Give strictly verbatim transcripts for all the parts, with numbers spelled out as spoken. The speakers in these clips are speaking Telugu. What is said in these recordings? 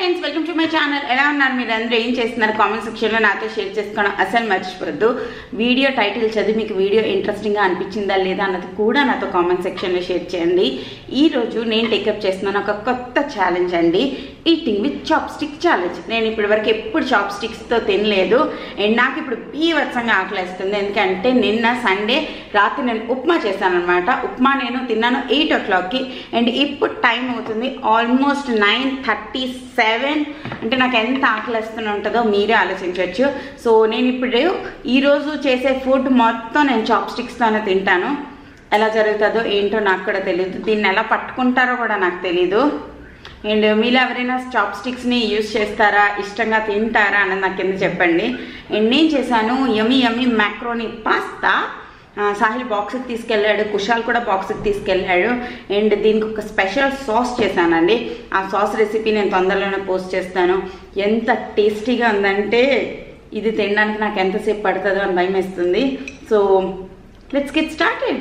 Friends, welcome to my channel. ఎలా ఉన్నారు మీరు అందరూ? ఏం చేస్తున్నారు? కామెంట్ సెక్షన్లో నాతో షేర్ చేసుకోవడం అసలు మర్చిపోద్దు. వీడియో టైటిల్ చదివి మీకు వీడియో ఇంట్రెస్టింగ్గా అనిపించిందా లేదా అన్నది కూడా నాతో కామెంట్ సెక్షన్లో షేర్ చేయండి. ఈరోజు నేను టేకప్ చేస్తున్నాను ఒక కొత్త ఛాలెంజ్ అండి, eating with chopstick challenge. నేను ఇప్పటి వరకు ఎప్పుడు చాప్ స్టిక్స్తో తినలేదు అండ్ నాకు ఇప్పుడు బీభత్సంగా ఆకలిస్తుంది. ఎందుకంటే నిన్న సండే రాత్రి నేను ఉప్మా చేశాను అనమాట. ఉప్మా నేను తిన్నాను ఎయిట్ ఓ క్లాక్కి అండ్ ఇప్పుడు టైం అవుతుంది ఆల్మోస్ట్ నైన్ థర్టీ సెవెన్. అంటే నాకు ఎంత ఆకలిస్తూనే ఉంటుందో మీరే ఆలోచించవచ్చు. సో నేను ఇప్పుడు ఈరోజు చేసే ఫుడ్ మొత్తం నేను చాప్ స్టిక్స్తోనే తింటాను. ఎలా జరుగుతుందో ఏంటో నాకు కూడా తెలియదు, దీన్ని ఎలా పట్టుకుంటారో కూడా నాకు తెలీదు. అండ్ మీరు ఎవరైనా చాప్ స్టిక్స్ని యూజ్ చేస్తారా, ఇష్టంగా తింటారా అన్నది నాకు కింద చెప్పండి. అండ్ నేను చేశాను yummy yummy macaroni pasta. Sahil బాక్స్కి తీసుకెళ్ళాడు, కుషాల్ కూడా బాక్స్కి తీసుకెళ్ళాడు. అండ్ దీనికి ఒక స్పెషల్ సాస్ చేశానండి. ఆ సాస్ రెసిపీ నేను తొందరలోనే పోస్ట్ చేస్తాను. ఎంత టేస్టీగా ఉందంటే ఇది తినడానికి నాకు ఎంతసేపు పడుతుందో అని భయం వేస్తుంది. So let's get started.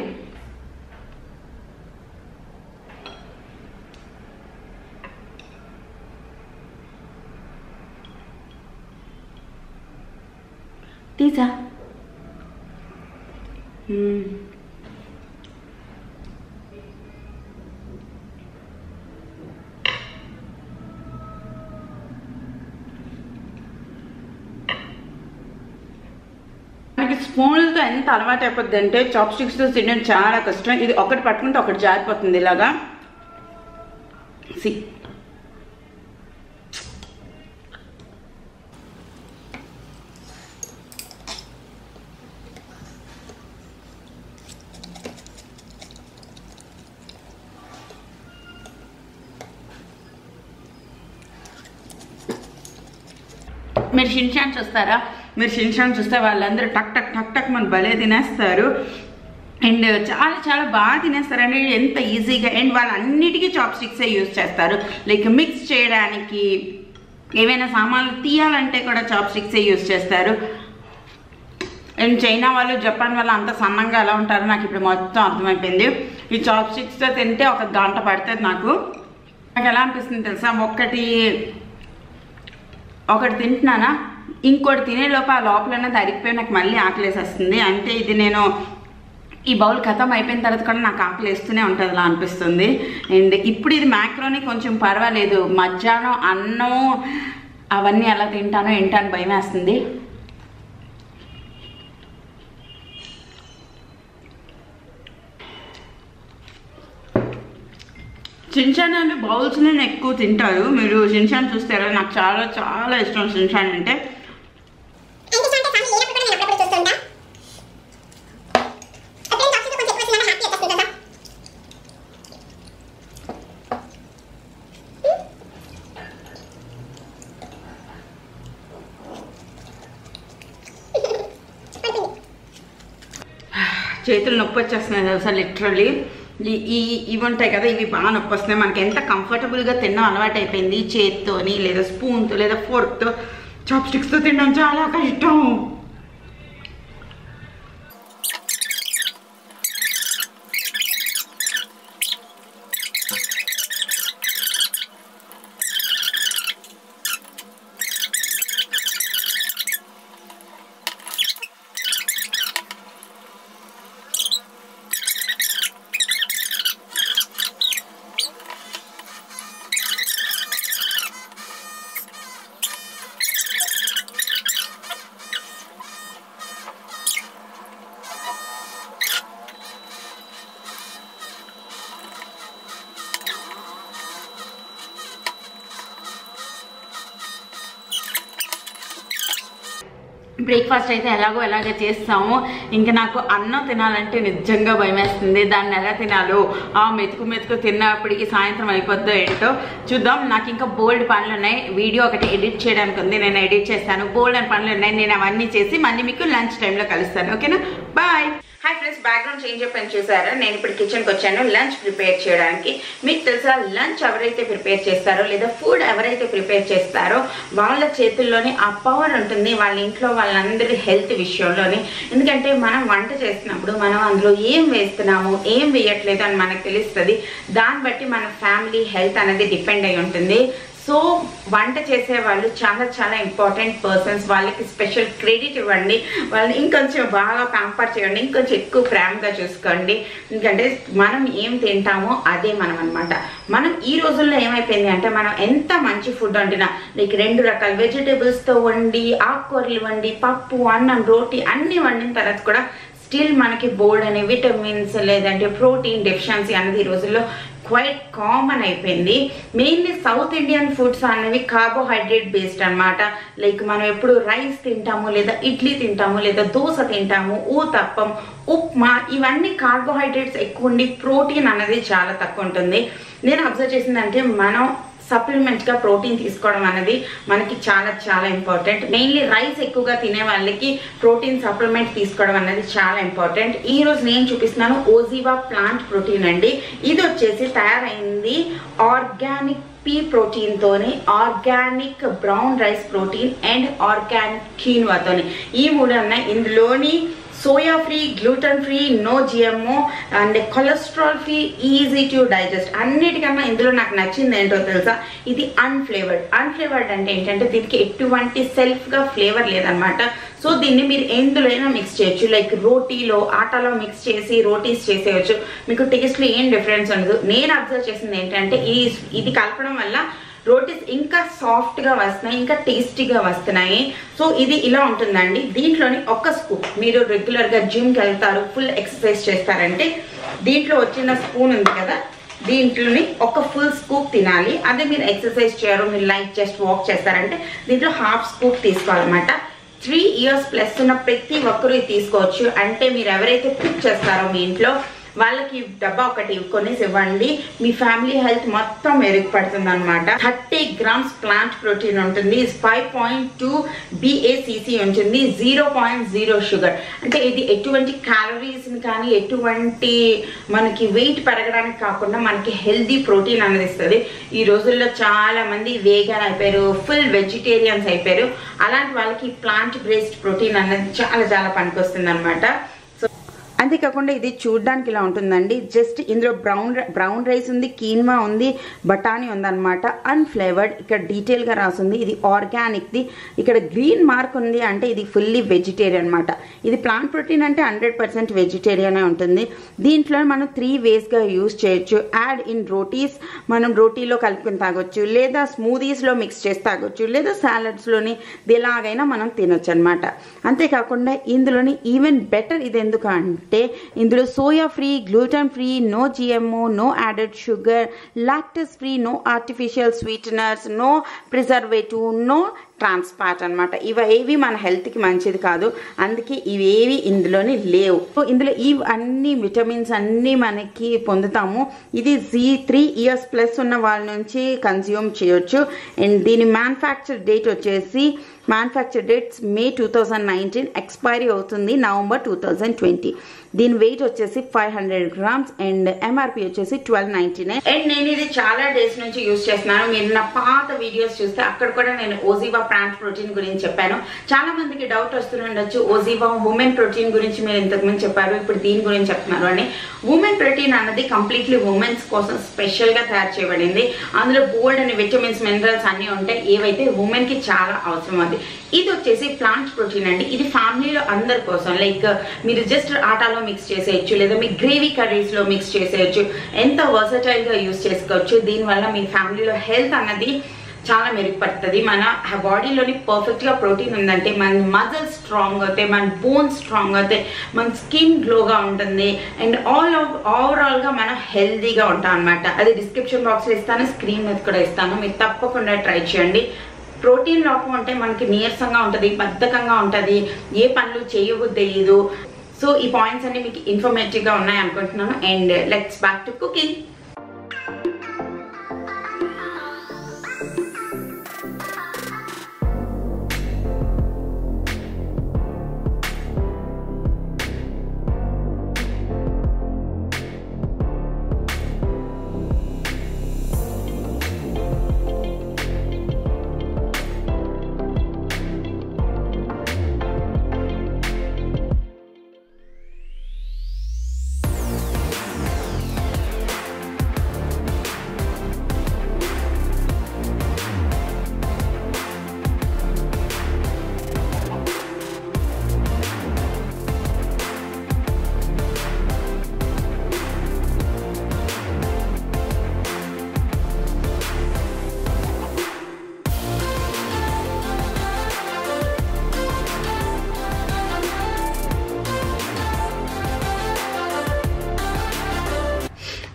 తీసా మనకి స్పూన్లతో ఎంత అలవాటు అయిపోద్ది అంటే చాప్ స్టిక్స్తో తినడం చాలా కష్టం. ఇది ఒకటి పట్టుకుంటే ఒకటి జారిపోతుంది ఇలాగా. సి మీరు షిన్షాన్ చూస్తారా? మీరు షిన్షాన్ చూస్తే వాళ్ళందరూ టక్ టక్ టక్ టక్ మన భలే తినేస్తారు అండ్ చాలా చాలా బాగా తినేస్తారండి, ఎంత ఈజీగా. అండ్ వాళ్ళు అన్నిటికీ చాప్ స్టిక్సే యూజ్ చేస్తారు. లైక్ మిక్స్ చేయడానికి, ఏవైనా సామాన్లు తీయాలంటే కూడా చాప్ స్టిక్సే యూజ్ చేస్తారు. అండ్ చైనా వాళ్ళు, జపాన్ వాళ్ళు అంత సన్నంగా ఎలా ఉంటారో నాకు ఇప్పుడు మొత్తం అర్థమైపోయింది. ఈ చాప్ స్టిక్స్తో తింటే ఒక గంట పడుతుంది. నాకు నాకు ఎలా అనిపిస్తుంది తెలుసా, ఒక్కటి ఒకటి తింటున్నానా, ఇంకోటి తినే లోపల ఆ లోపలనే తరిగిపోయి నాకు మళ్ళీ ఆకలేసేస్తుంది. అంటే ఇది నేను ఈ బౌల్ ఖతం అయిపోయిన తర్వాత కూడా నాకు ఆకలి వేస్తూనే ఉంటుంది అలా అనిపిస్తుంది. అండ్ ఇప్పుడు ఇది మ్యాక్రోని కొంచెం పర్వాలేదు, మధ్యాహ్నం అన్నం అవన్నీ ఎలా తింటానో ఏంటని భయం వేస్తుంది. షిన్షాన్ అంటే బౌల్స్ నేను ఎక్కువ తింటారు. మీరు షిన్షాన్ చూస్తారా? నాకు చాలా చాలా ఇష్టం షిన్షాన్ అంటే. చేతులు నొప్పి వచ్చేస్తున్నాయి తెలుసా, లిటరల్లీ. ఈ ఇవి ఉంటాయి కదా, ఇవి బాగా నొప్పి వస్తున్నాయి. మనకి ఎంత కంఫర్టబుల్గా తినడం అలవాటు అయిపోయింది. చేత్తోని లేదా స్పూన్తో లేదా ఫోర్క్తో చాప్ స్టిక్స్తో తినడం చాలా కష్టం. బ్రేక్ఫాస్ట్ అయితే ఎలాగో ఎలాగ చేస్తాము. ఇంకా నాకు అన్నం తినాలంటే నిజంగా భయం వేస్తుంది. దాన్ని ఎలా తినాలో, ఆ మెతుకు మెతుకు తిన్నప్పటికి సాయంత్రం అయిపోద్దో ఏంటో చూద్దాం. నాకు ఇంకా బోల్డ్ పనులు ఉన్నాయి. వీడియో ఒకటి ఎడిట్ చేయడానికి ఉంది, నేను ఎడిట్ చేస్తాను. బోల్డ్ అని పనులు ఉన్నాయి, నేను అవన్నీ చేసి మళ్ళీ మీకు లంచ్ టైంలో కలుస్తాను. ఓకేనా, bye. Hi friends, background change అయిపోయింది చూసారా? నేను ఇప్పుడు కిచెన్కి వచ్చాను లంచ్ ప్రిపేర్ చేయడానికి. మీకు తెలుసా, లంచ్ ఎవరైతే ప్రిపేర్ చేస్తారో లేదా ఫుడ్ ఎవరైతే ప్రిపేర్ చేస్తారో వాళ్ళ చేతుల్లోనే ఆ పవర్ ఉంటుంది, వాళ్ళ ఇంట్లో వాళ్ళందరి హెల్త్ విషయంలోనే. ఎందుకంటే మనం వంట చేస్తున్నప్పుడు మనం అందులో ఏం వేస్తున్నాము ఏం వేయట్లేదు అని మనకు తెలుస్తుంది. దాన్ని బట్టి మన ఫ్యామిలీ హెల్త్ అనేది డిపెండ్ అయి ఉంటుంది. సో వంట చేసే వాళ్ళు చాలా చాలా ఇంపార్టెంట్ పర్సన్స్, వాళ్ళకి స్పెషల్ క్రెడిట్ ఇవ్వండి, వాళ్ళని ఇంకొంచెం బాగా ప్యాంపర్ చేయండి, ఇంకొంచెం ఎక్కువ ప్రేమగా చూసుకోండి. ఎందుకంటే మనం ఏం తింటామో అదే మనం అనమాట. మనం ఈ రోజుల్లో ఏమైపోయింది అంటే మనం ఎంత మంచి ఫుడ్ వండినా, లైక్ రెండు రకాల వెజిటేబుల్స్తో వండి, ఆకుకూరలు వండి, పప్పు, అన్నం, రోటీ అన్నీ వండిన తర్వాత కూడా స్టిల్ మనకి బోల్డ్ అనే విటమిన్స్ లేదంటే ప్రోటీన్ డెఫిషియన్సీ అనేది ఈ రోజుల్లో క్వైట్ కామన్ అయిపోయింది. మెయిన్లీ సౌత్ ఇండియన్ ఫుడ్స్ అనేవి కార్బోహైడ్రేట్ బేస్డ్ అనమాట. లైక్ మనం ఎప్పుడు రైస్ తింటాము, లేదా ఇడ్లీ తింటాము, లేదా దోశ తింటాము, ఊతప్పం, ఉప్మా, ఇవన్నీ కార్బోహైడ్రేట్స్ ఎక్కువ ఉండి ప్రోటీన్ అనేది చాలా తక్కువ ఉంటుంది. నేను అబ్జర్వ్ చేసిందంటే మనం సప్లిమెంట్గా ప్రోటీన్ తీసుకోవడం అనేది మనకి చాలా చాలా ఇంపార్టెంట్. మెయిన్లీ రైస్ ఎక్కువగా తినే వాళ్ళకి ప్రోటీన్ సప్లిమెంట్ తీసుకోవడం అనేది చాలా ఇంపార్టెంట్. ఈ రోజు నేను చూపిస్తున్నాను ఓజివా ప్లాంట్ ప్రోటీన్ అండి. ఇది వచ్చేసి తయారైంది ఆర్గానిక్ పీ ప్రోటీన్ తోని, organic brown rice protein and organic కీన్వాతోని. ఈ మూడు ఉన్నాయి. ఇందులోని soya free, gluten free, no GMO and cholesterol free, easy to digest. అన్నిటికన్నా ఇందులో నాకు నచ్చింది ఏంటో తెలుసా, ఇది అన్ఫ్లేవర్డ్. అన్ఫ్లేవర్డ్ అంటే ఏంటంటే దీనికి ఎటువంటి సెల్ఫ్గా ఫ్లేవర్ లేదనమాట. సో దీన్ని మీరు ఎందులోనైనా మిక్స్ చేయొచ్చు, లైక్ రోటీలో, ఆటాలో మిక్స్ చేసి రోటీస్ చేసేయచ్చు. మీకు టేస్ట్లో ఏం డిఫరెన్స్ ఉండదు. నేను అబ్జర్వ్ చేసింది ఏంటంటే ఈ ఇది కలపడం వల్ల రోటీస్ ఇంకా సాఫ్ట్గా వస్తున్నాయి, ఇంకా టేస్టీగా వస్తున్నాయి. సో ఇది ఇలా ఉంటుందండి. దీంట్లోని ఒక స్కూప్, మీరు రెగ్యులర్గా జిమ్కి వెళ్తారు, ఫుల్ ఎక్సర్సైజ్ చేస్తారంటే దీంట్లో వచ్చిన స్పూన్ ఉంది కదా, దీంట్లోని ఒక ఫుల్ స్కూప్ తినాలి. అదే మీరు ఎక్సర్సైజ్ చేయరు, మీరు లైట్ జస్ట్ వాక్ చేస్తారంటే దీంట్లో హాఫ్ స్కూప్ తీసుకోవాలన్నమాట. త్రీ ఇయర్స్ ప్లస్ ఉన్న ప్రతి ఒక్కరు ఇది తీసుకోవచ్చు. అంటే మీరు ఎవరైతే కుక్ చేస్తారో మీ ఇంట్లో వాళ్ళకి డబ్బా ఒకటి కొనేసి ఇవ్వండి, మీ ఫ్యామిలీ హెల్త్ మొత్తం మెరుగుపడుతుంది అనమాట. థర్టీ గ్రామ్స్ ప్లాంట్ ప్రోటీన్ ఉంటుంది, ఫైవ్ పాయింట్ టూ బిఏసిసి ఉంటుంది, జీరో పాయింట్ జీరో షుగర్. అంటే ఇది ఎటువంటి క్యాలరీస్ని కానీ ఎటువంటి మనకి వెయిట్ పెరగడానికి కాకుండా మనకి హెల్దీ ప్రోటీన్ అనేది ఇస్తుంది. ఈ రోజుల్లో చాలా మంది వేగన్ అయిపోయారు, ఫుల్ వెజిటేరియన్స్ అయిపోయారు. అలాంటి వాళ్ళకి ప్లాంట్ బేస్డ్ ప్రోటీన్ అనేది చాలా చాలా పనికొస్తుంది అనమాట. అంతేకాకుండా ఇది చూడడానికి ఇలా ఉంటుందండి. జస్ట్ ఇందులో బ్రౌన్ బ్రౌన్ రైస్ ఉంది, కీన్వా ఉంది, బఠానీ ఉందన్నమాట. అన్ఫ్లేవర్డ్, ఇక్కడ డీటెయిల్గా రాసింది. ఇది ఆర్గానిక్ది. ఇక్కడ గ్రీన్ మార్క్ ఉంది అంటే ఇది ఫుల్లీ వెజిటేరియన్ అనమాట. ఇది ప్లాంట్ ప్రోటీన్ అంటే హండ్రెడ్ పర్సెంట్ వెజిటేరియనే ఉంటుంది. దీంట్లో మనం త్రీ వేస్గా యూజ్ చేయొచ్చు. యాడ్ ఇన్ రోటీస్, మనం రోటీలో కలుపుకొని తాగొచ్చు, లేదా స్మూదీస్లో మిక్స్ చేసి తాగొచ్చు, లేదా సాలడ్స్లోని ఎలాగైనా మనం తినొచ్చు అనమాట. అంతేకాకుండా ఇందులోని ఈవెన్ బెటర్ ఇది ఎందుకు అంటే ఇందులో soya free, gluten free, no GMO, no added sugar, lactose free, no artificial sweeteners, no preservative, no trans fat అనమాట. ఇవేవి మన హెల్త్కి మంచిది కాదు, అందుకే ఇవేవి ఇందులోని లేవు. సో ఇందులో ఈ అన్ని విటమిన్స్ అన్నీ మనకి పొందుతాము. ఇది జీ త్రీ ఇయర్స్ ప్లస్ ఉన్న వాళ్ళ నుంచి కన్జ్యూమ్ చేయొచ్చు. అండ్ దీని మ్యానుఫ్యాక్చర్ డేట్ వచ్చేసి manufacture dates May two thousand nineteen, expiry అవుతుంది నవంబర్ టూ థౌజండ్ ట్వంటీ. దీని వెయిట్ వచ్చేసి five hundred grams and MRP వచ్చేసి ట్వెల్వ్ నైన్టీ నైన్. అండ్ నేను ఇది చాలా డేస్ నుంచి యూజ్ చేస్తున్నాను. మీరు నా పాత వీడియోస్ చూస్తే అక్కడ కూడా నేను ఓజివా ప్లాంట్ ప్రోటీన్ గురించి చెప్పాను. చాలా మందికి డౌట్ వస్తుండొచ్చు, ఓజివా ఉమెన్ ప్రోటీన్ గురించి మీరు ఇంతకుముందు చెప్పారు, ఇప్పుడు దీని గురించి చెప్తున్నారు అని. ఉమెన్ ప్రోటీన్ అన్నది కంప్లీట్లీ ఉమెన్స్ కోసం స్పెషల్గా తయారు చేయబడింది. అందులో బోల్డ్ అనే విటమిన్స్, మినరల్స్ అన్నీ ఉంటాయి, ఏవైతే ఉమెన్కి చాలా అవసరం. అది ఇది వచ్చేసి ప్లాంట్ ప్రోటీన్ అండి. ఇది ఫ్యామిలీలో అందరి కోసం, లైక్ మీరు జస్ట్ ఆటాలో మిక్స్ చేసేయచ్చు, లేదా మీ గ్రేవీ కర్రీస్లో మిక్స్ చేసేయచ్చు. ఎంత వర్సటైల్గా యూజ్ చేసుకోవచ్చు. దీనివల్ల మీ ఫ్యామిలీలో హెల్త్ అన్నది చాలా మెరుగుపడుతుంది. మన బాడీలోని పర్ఫెక్ట్గా ప్రోటీన్ ఉందంటే మన మజిల్స్ స్ట్రాంగ్ అవుతాయి, మన బోన్స్ స్ట్రాంగ్ అవుతాయి, మన స్కిన్ గ్లోగా ఉంటుంది, అండ్ ఆల్ ఓవరాల్గా మనం హెల్తీగా ఉంటాం అనమాట. అది డిస్క్రిప్షన్ బాక్స్లో ఇస్తాను, స్క్రీన్ మీద కూడా ఇస్తాను, మీరు తప్పకుండా ట్రై చేయండి. ప్రోటీన్ లోపం అంటే మనకి నీరసంగా ఉంటుంది, బద్ధకంగా ఉంటుంది, ఏ పనులు చేయబుద్ధి తెలియదు. సో ఈ పాయింట్స్ అన్ని మీకు ఇన్ఫర్మేటివ్గా ఉన్నాయి అనుకుంటున్నాను. And let's back to cooking.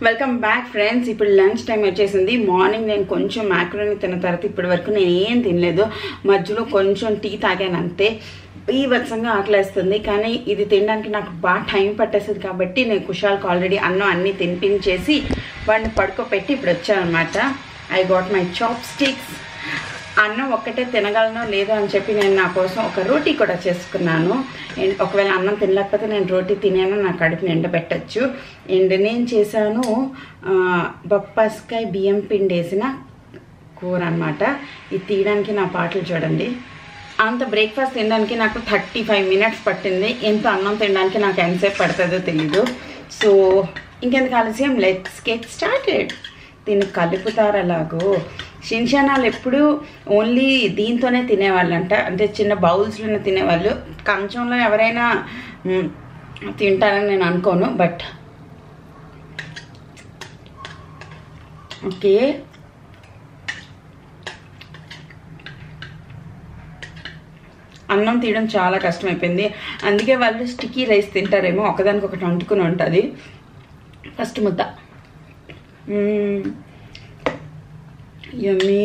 Welcome back friends. ఇప్పుడు లంచ్ టైం వచ్చేసింది. మార్నింగ్ నేను కొంచెం మ్యాక్రోని తిన్న తర్వాత ఇప్పటి వరకు నేను ఏం తినలేదు. మధ్యలో కొంచెం టీ తాగాను అంతే. ఈ వచ్చంగా ఆకలేస్తుంది, కానీ ఇది తినడానికి నాకు బాగా టైం పట్టేస్తుంది కాబట్టి నేను కుషాల్కి ఆల్రెడీ అన్నం అన్నీ తినిపించేసి వాడిని పడుకోపెట్టి ఇప్పుడు వచ్చాను అనమాట. I got my chopsticks. అన్నం ఒక్కటే తినగలను లేదో అని చెప్పి నేను నా కోసం ఒక రోటీ కూడా చేసుకున్నాను. అండ్ ఒకవేళ అన్నం తినలేకపోతే నేను రోటీ తినాను, నా కడుపు నిండబెట్టచ్చు. అండ్ నేను చేశాను బొప్పాస్కాయ బియ్యం పిండి వేసిన కూర అనమాట. ఇది తీయడానికి నా పాటలు చూడండి. అంత బ్రేక్ఫాస్ట్ తినడానికి నాకు థర్టీ ఫైవ్ మినిట్స్ పట్టింది. ఎంత అన్నం తినడానికి నాకు ఎంతసేపు పడుతుందో తెలీదు. సో ఇంకెందుకు ఆలస్యం, లెట్స్ గెట్ స్టార్టెడ్. దీన్ని కలుపుతారు అలాగో. షిన్షానాలు ఎప్పుడు ఓన్లీ దీంతోనే తినేవాళ్ళంట, అంటే చిన్న బౌల్స్లోనే తినేవాళ్ళు. కంచంలో ఎవరైనా తింటారని నేను అనుకోను, బట్ ఓకే. అన్నం తీయడం చాలా కష్టమైపోయింది, అందుకే వాళ్ళు స్టిక్కీ రైస్ తింటారేమో, ఒకదానికి ఒకటి అంటుకుని ఉంటుంది. ఫస్ట్ ముద్ద యమ్మీ.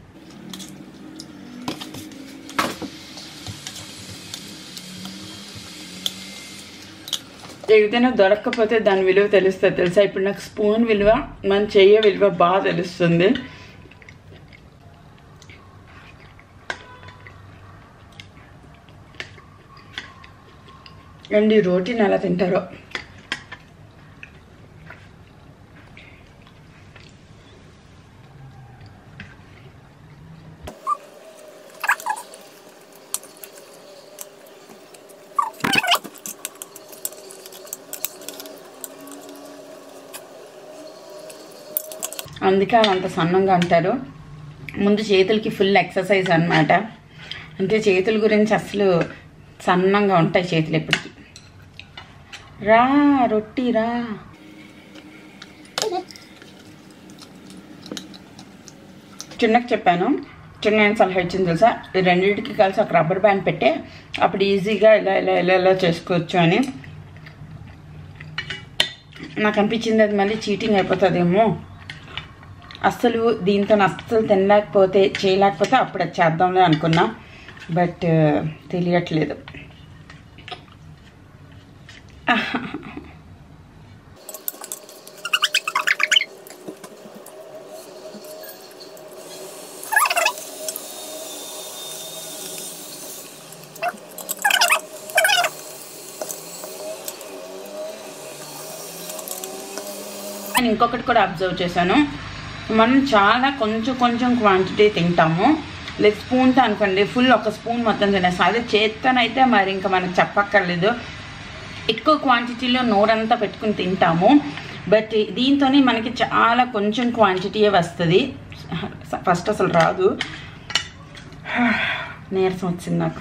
ఏదైనా దొరకకపోతే దాని విలువ తెలుస్తుంది తెలుసా. ఇప్పుడు నాకు స్పూన్ విలువ, మన చెయ్య విలువ బాగా తెలుస్తుంది. అండ్ ఈ రోటీని ఎలా తింటారో. అందుకే అంత సన్నంగా అంటారు. ముందు చేతులకి ఫుల్ ఎక్సర్సైజ్ అనమాట. అంటే చేతుల గురించి అసలు సన్నంగా ఉంటాయి చేతులు ఎప్పటికీ. రా రొట్టి రా. చిన్నకి చెప్పాను, చిన్న నేను సలహా ఇచ్చింది తెలుసా, ఈ రెండింటికి కలిసి ఒక రబ్బర్ బ్యాండ్ పెట్టే అప్పుడు ఈజీగా ఇలా ఇలా ఇలా ఇలా చేసుకోవచ్చు అని. నాకు అనిపించింది అది మళ్ళీ చీటింగ్ అయిపోతుందేమో. అస్సలు దీంతో అస్సలు తినలేకపోతే చేయలేకపోతే అప్పుడు అది చేద్దాంలే అనుకున్నా, బట్ తెలియట్లేదు. నేను ఇంకొకటి కూడా అబ్జర్వ్ చేశాను, మనం చాలా కొంచెం కొంచెం క్వాంటిటీ తింటాము. లేదు స్పూన్తో అనుకోండి ఫుల్ ఒక స్పూన్ మొత్తం తినేస్తాం. అదే చేత్తోనైతే మరి ఇంకా మనకు చెప్పక్కర్లేదు, ఎక్కువ క్వాంటిటీలో నోరంతా పెట్టుకుని తింటాము. బట్ దీంతో మనకి చాలా కొంచెం క్వాంటిటీయే వస్తుంది. ఫస్ట్ అసలు రాదు, నీరసం వచ్చింది నాకు.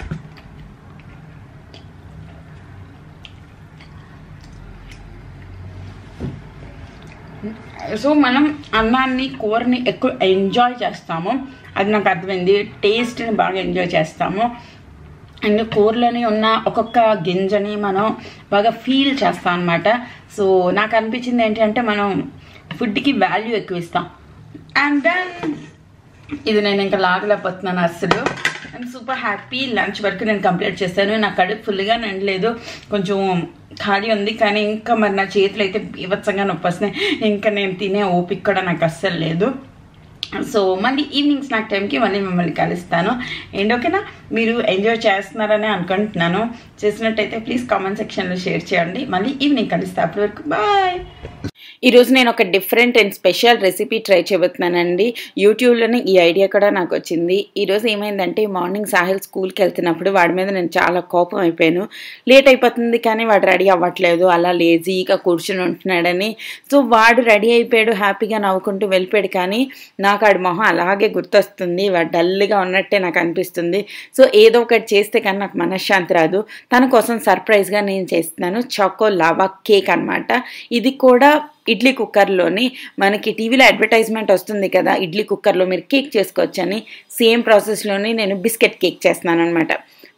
సో మనం అన్నాన్ని కూరని ఎక్కువ ఎంజాయ్ చేస్తాము, అది నాకు అర్థమైంది. టేస్ట్ని బాగా ఎంజాయ్ చేస్తాము. అండ్ కూరలోని ఉన్న ఒక్కొక్క గింజని మనం బాగా ఫీల్ చేస్తాం అనమాట. సో నాకు అనిపించింది ఏంటంటే మనం ఫుడ్కి వాల్యూ ఎక్కువ ఇస్తాం. అండ్ దెన్ ఇది నేను ఇంకా లాగలేకపోతున్నాను అసలు. And super happy. లంచ్ వరకు నేను కంప్లీట్ చేస్తాను. నా కడుపు ఫుల్గా నిండలేదు, కొంచెం ఖాళీ ఉంది, కానీ ఇంకా మరి నా చేతులు అయితే బీభత్సంగా నొప్పి వస్తున్నాయి. ఇంకా నేను తినే ఓపిక కూడా నాకు అస్సలు లేదు. సో మళ్ళీ ఈవినింగ్ స్నాక్ టైంకి మళ్ళీ మిమ్మల్ని కలుస్తాను. అండ్ ఓకేనా, మీరు ఎంజాయ్ చేస్తున్నారని అనుకుంటున్నాను. చేసినట్టయితే ప్లీజ్ కామెంట్ సెక్షన్లో షేర్ చేయండి. మళ్ళీ ఈవినింగ్ కలుస్తా. అప్పటి వరకు బాయ్. ఈరోజు నేను ఒక different and special recipe try చేయబోతున్నానండి. యూట్యూబ్లోనే ఈ ఐడియా కూడా నాకు వచ్చింది. ఈరోజు ఏమైందంటే మార్నింగ్ సాహిల్ స్కూల్కి వెళ్తున్నప్పుడు వాడి మీద నేను చాలా కోపం అయిపోయాను. లేట్ అయిపోతుంది కానీ వాడు రెడీ అవ్వట్లేదు, అలా లేజీగా కూర్చుని ఉంటున్నాడని. సో వాడు రెడీ అయిపోయాడు, హ్యాపీగా నవ్వుకుంటూ వెళ్ళిపోయాడు, కానీ నాకు వాడి మొహం అలాగే గుర్తొస్తుంది. వాడు డల్గా ఉన్నట్టే నాకు అనిపిస్తుంది. సో ఏదో ఒకటి చేస్తే కానీ నాకు మనశ్శాంతి రాదు. తన కోసం సర్ప్రైజ్గా నేను చేస్తున్నాను చాకో లావా కేక్ అనమాట. ఇది కూడా ఇడ్లీ కుక్కర్లోని మనకి టీవీలో అడ్వర్టైజ్మెంట్ వస్తుంది కదా, ఇడ్లీ కుక్కర్లో మీరు కేక్ చేసుకోవచ్చని, సేమ్ ప్రాసెస్లోని నేను బిస్కెట్ కేక్ చేస్తున్నాను అనమాట.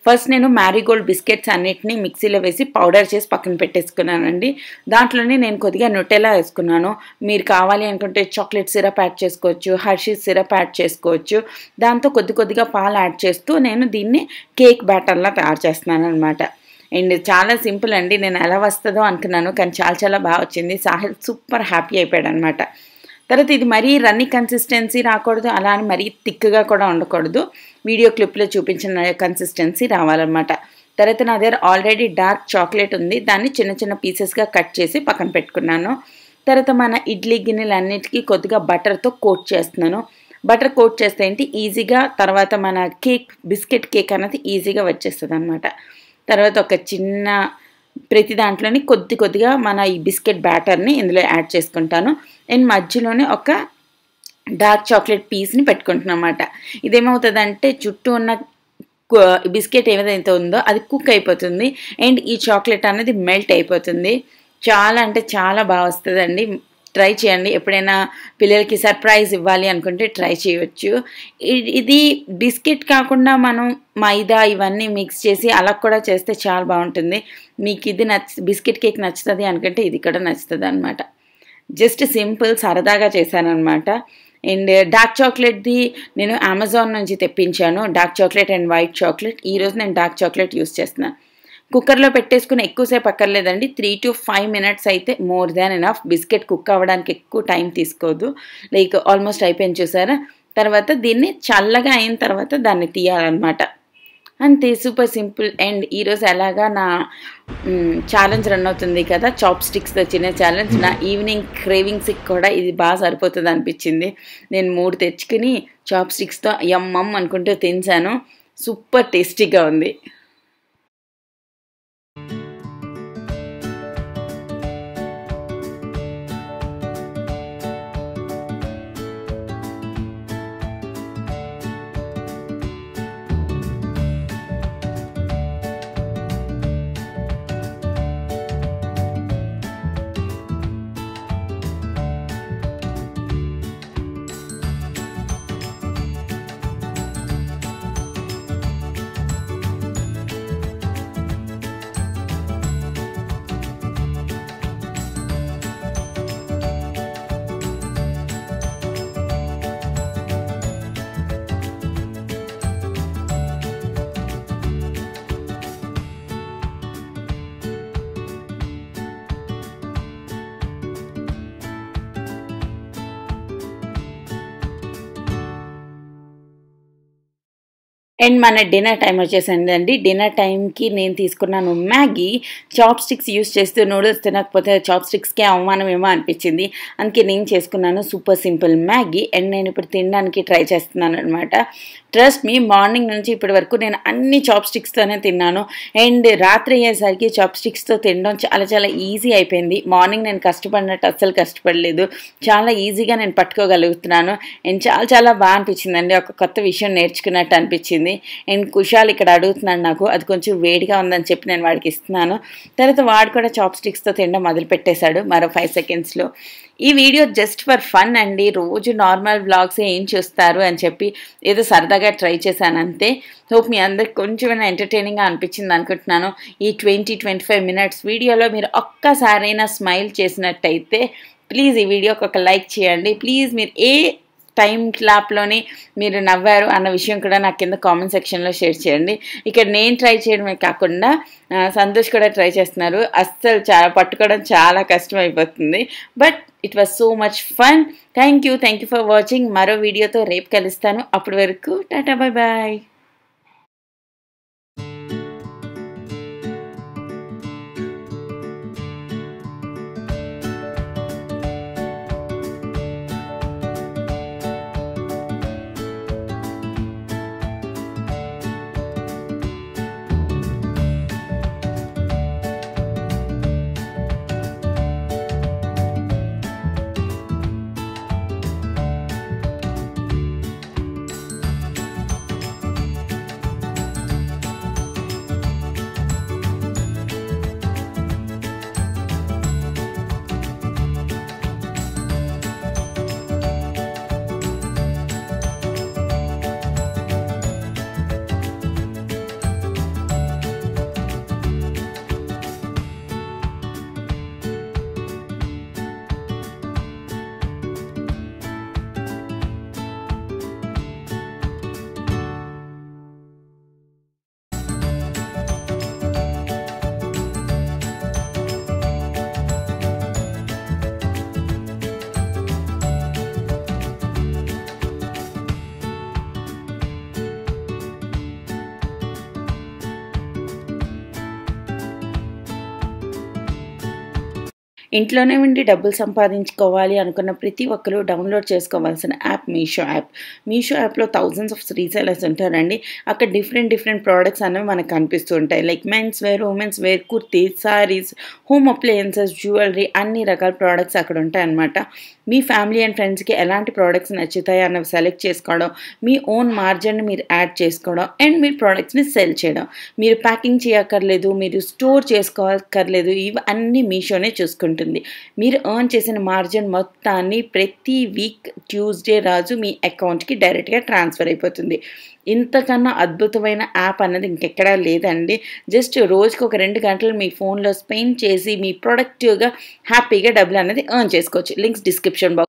ఫస్ట్ నేను మ్యారీగోల్డ్ బిస్కెట్స్ అన్నిటిని మిక్సీలో వేసి పౌడర్ చేసి పక్కన పెట్టేసుకున్నానండి. దాంట్లోనే నేను కొద్దిగా న్యూటెల్లా వేసుకున్నాను. మీరు కావాలి అనుకుంటే చాక్లెట్ సిరప్ యాడ్ చేసుకోవచ్చు, హర్షీస్ సిరప్ యాడ్ చేసుకోవచ్చు. దాంతో కొద్ది కొద్దిగా పాలు యాడ్ చేస్తూ నేను దీన్ని కేక్ బ్యాటర్లా తయారు చేస్తున్నాను అనమాట. అండ్ చాలా సింపుల్ అండి. నేను ఎలా వస్తుందో అనుకున్నాను, కానీ చాలా చాలా బాగా వచ్చింది. సాహిల్ సూపర్ హ్యాపీ అయిపోయాడు అనమాట. తర్వాత ఇది మరీ రన్నీ కన్సిస్టెన్సీ రాకూడదు, అలా అని మరీ థిక్గా కూడా ఉండకూడదు. వీడియో క్లిప్లో చూపించిన కన్సిస్టెన్సీ రావాలన్నమాట. తర్వాత నా దగ్గర ఆల్రెడీ డార్క్ చాక్లెట్ ఉంది. దాన్ని చిన్న చిన్న పీసెస్గా కట్ చేసి పక్కన పెట్టుకున్నాను. తర్వాత మన ఇడ్లీ గిన్నెలు అన్నిటికీ కొద్దిగా బటర్తో కోట్ చేస్తున్నాను. బటర్ కోట్ చేస్తే ఏంటి ఈజీగా తర్వాత మన కేక్ బిస్కెట్ కేక్ అనేది ఈజీగా వచ్చేస్తుంది అనమాట. తర్వాత ఒక చిన్న ప్రతి దాంట్లోని కొద్ది కొద్దిగా మన ఈ బిస్కెట్ బ్యాటర్ని ఇందులో యాడ్ చేసుకుంటాను. అండ్ మధ్యలోనే ఒక డార్క్ చాక్లెట్ పీస్ని పెట్టుకుంటున్నాను అన్నమాట. ఇదేమవుతుందంటే చుట్టూ ఉన్న బిస్కెట్ ఏదైతే ఉందో అది కుక్ అయిపోతుంది అండ్ ఈ చాక్లెట్ అనేది మెల్ట్ అయిపోతుంది. చాలా అంటే చాలా బాగా వస్తుందండి. ట్రై చేయండి. ఎప్పుడైనా పిల్లలకి సర్ప్రైజ్ ఇవ్వాలి అనుకుంటే ట్రై చేయవచ్చు. ఇది బిస్కెట్ కాకుండా మనం మైదా ఇవన్నీ మిక్స్ చేసి అలా కూడా చేస్తే చాలా బాగుంటుంది. మీకు ఇది నచ్చ బిస్కెట్ కేక్ నచ్చుతుంది అనుకుంటే ఇది కూడా నచ్చుతుంది అనమాట. జస్ట్ సింపుల్ సరదాగా చేశాను అనమాట. అండ్ డార్క్ చాక్లెట్ది నేను అమెజాన్ నుంచి తెప్పించాను. Dark chocolate and white chocolate. ఈరోజు నేను డార్క్ చాక్లెట్ యూస్ చేస్తున్నాను. కుక్కర్లో పెట్టేసుకుని ఎక్కువసేపు అక్కర్లేదండి. త్రీ టు ఫైవ్ మినిట్స్ అయితే more than enough. Biscuit cook అవ్వడానికి ఎక్కువ టైం తీసుకోదు. లైక్ ఆల్మోస్ట్ అయిపోయింది చూసారా. తర్వాత దీన్ని చల్లగా అయిన తర్వాత దాన్ని తీయాలన్నమాట. అంతే, సూపర్ సింపుల్. అండ్ ఈరోజు ఎలాగా నా ఛాలెంజ్ రన్ అవుతుంది కదా, చాప్ స్టిక్స్తో చిన్న ఛాలెంజ్. నా ఈవినింగ్ క్రేవింగ్స్కి కూడా ఇది బాగా సరిపోతుంది అనిపించింది. నేను మూడు తెచ్చుకుని చాప్ స్టిక్స్తో యమ్మమ్ అనుకుంటూ తినేసాను. సూపర్ టేస్టీగా ఉంది. అండ్ మన డిన్నర్ టైం వచ్చేసిందండి. డిన్నర్ టైంకి నేను తీసుకున్నాను మ్యాగీ. చాప్ స్టిక్స్ యూస్ చేస్తూ నూడిల్స్ తినకపోతే చాప్ స్టిక్స్కే అవమానం ఏమో అనిపించింది. అందుకే నేను చేసుకున్నాను సూపర్ సింపుల్ మ్యాగీ. అండ్ నేను ఇప్పుడు తినడానికి ట్రై చేస్తున్నాను అనమాట. ట్రస్ట్ మీ, మార్నింగ్ నుంచి ఇప్పటి వరకు నేను అన్ని చాప్ స్టిక్స్తోనే తిన్నాను. అండ్ రాత్రి అయ్యేసరికి చాప్ స్టిక్స్తో తినడం చాలా చాలా ఈజీ అయిపోయింది. మార్నింగ్ నేను కష్టపడినట్టు అస్సలు కష్టపడలేదు. చాలా ఈజీగా నేను పట్టుకోగలుగుతున్నాను. అండ్ చాలా చాలా బాగా అనిపించిందండి. ఒక కొత్త విషయం నేర్చుకున్నట్టు అనిపించింది. అండ్ కుషాల్ ఇక్కడ అడుగుతున్నాడు నాకు, అది కొంచెం వేడిగా ఉందని చెప్పి నేను వాడికి ఇస్తున్నాను. తర్వాత వాడు కూడా చాప్ స్టిక్స్తో తినడం మొదలు పెట్టేశాడు మరో ఫైవ్ సెకండ్స్లో. ఈ వీడియో జస్ట్ ఫర్ ఫన్ అండి. రోజు నార్మల్ వ్లాగ్స్ ఏం చూస్తారు అని చెప్పి ఏదో సరదాగా ట్రై చేశాను అంతే. హోప్ మీ అందరికి కొంచెమైనా ఎంటర్టైనింగ్గా అనిపించింది అనుకుంటున్నాను. ఈ ట్వంటీ ట్వంటీ ఫైవ్ మినిట్స్ వీడియోలో మీరు ఒక్కసారైనా స్మైల్ చేసినట్టయితే ప్లీజ్ ఈ వీడియోకి ఒక లైక్ చేయండి. ప్లీజ్ మీరు ఏ టైం క్లాప్లోని మీరు నవ్వారు అన్న విషయం కూడా నాకు కింద కామెంట్ సెక్షన్లో షేర్ చేయండి. ఇక్కడ నేను ట్రై చేయడమే కాకుండా సంతోష్ కూడా ట్రై చేస్తున్నారు. అస్సలు చాలా పట్టుకోవడం చాలా కష్టం అయిపోతుంది. But it was so much fun. Thank you thank you for watching. మరో వీడియోతో రేపు కలుస్తాను. అప్పటి వరకు టాటా బాయ్ బాయ్. ఇంట్లోనే ఉండి డబ్బులు సంపాదించుకోవాలి అనుకున్న ప్రతి ఒక్కరు డౌన్లోడ్ చేసుకోవాల్సిన యాప్ మీషో యాప్. మీషో యాప్లో థౌజండ్స్ ఆఫ్ రీసెలర్స్ ఉంటారండి. అక్కడ డిఫరెంట్ డిఫరెంట్ ప్రోడక్ట్స్ అనేవి మనకు కనిపిస్తూ ఉంటాయి. Like men's wear, women's wear, kurtis, saris, home appliances, jewellery, అన్ని రకాల ప్రోడక్ట్స్ అక్కడ ఉంటాయి అన్నమాట. మీ ఫ్యామిలీ అండ్ ఫ్రెండ్స్కి ఎలాంటి ప్రోడక్ట్స్ నచ్చుతాయి అన్నవి సెలెక్ట్ చేసుకోవడం, మీ ఓన్ మార్జిన్ని మీరు యాడ్ చేసుకోవడం అండ్ మీరు ప్రోడక్ట్స్ని సెల్ చేయడం. మీరు ప్యాకింగ్ చేయక్కర్లేదు, మీరు స్టోర్ చేసుకోక్కర్లేదు. ఇవి అన్నీ మీషోనే చూసుకుంటుంది. మీరు ఎర్న్ చేసిన మార్జిన్ మొత్తాన్ని ప్రతి వీక్ ట్యూస్డే రోజు మీ అకౌంట్కి డైరెక్ట్గా ట్రాన్స్ఫర్ అయిపోతుంది. ఇంతకన్నా అద్భుతమైన యాప్ అన్నది ఇంకెక్కడా లేదండి. జస్ట్ రోజుకి ఒక రెండు గంటలు మీ ఫోన్లో స్పెండ్ చేసి మీ ప్రొడక్టివ్గా హ్యాపీగా డబ్బులు అనేది ఎర్న్ చేసుకోవచ్చు. Links description box